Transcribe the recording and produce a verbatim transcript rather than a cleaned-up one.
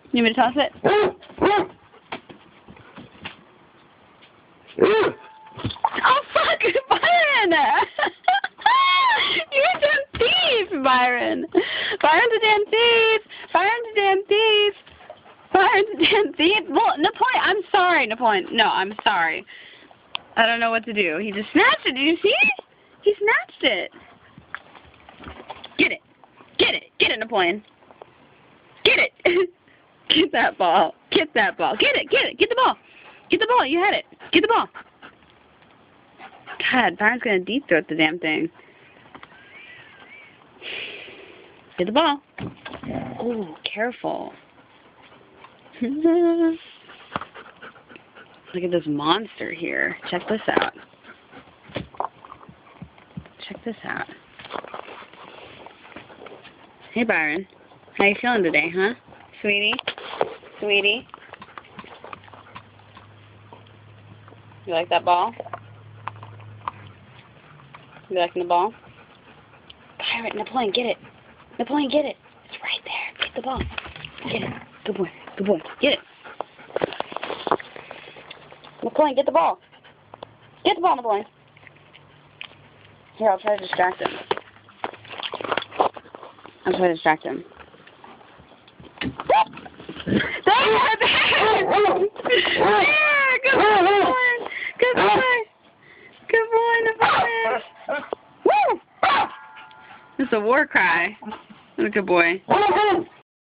You want me to toss it? Oh, fuck! Byron! You're a damn thief, Byron! Byron's a damn thief! Byron's a damn thief! Byron's a damn thief! Well, Napoleon, I'm sorry, Napoleon. No, I'm sorry. I don't know what to do. He just snatched it. Did you see? He snatched it. Get it. Get it. Get it, Napoleon. Get it. Get that ball. Get that ball. Get it. Get it. Get the ball. Get the ball. You had it. Get the ball. God, Byron's going to deep throat the damn thing. Get the ball. Ooh, careful. Look at this monster here. Check this out. Check this out. Hey, Byron. How you feeling today, huh? Sweetie? Sweetie? You like that ball? You liking the ball? Byron, Napoleon, get it. Napoleon, get it. It's right there. Get the ball. Get it. Good boy. Good boy. Get it. Napoleon, get the ball. Get the ball, Napoleon. Here, I'll try to distract him. I'll try to distract him. There! There! There! Good boy! Good boy! Good boy, Napoleon! Woo! It's a war cry. What a good boy.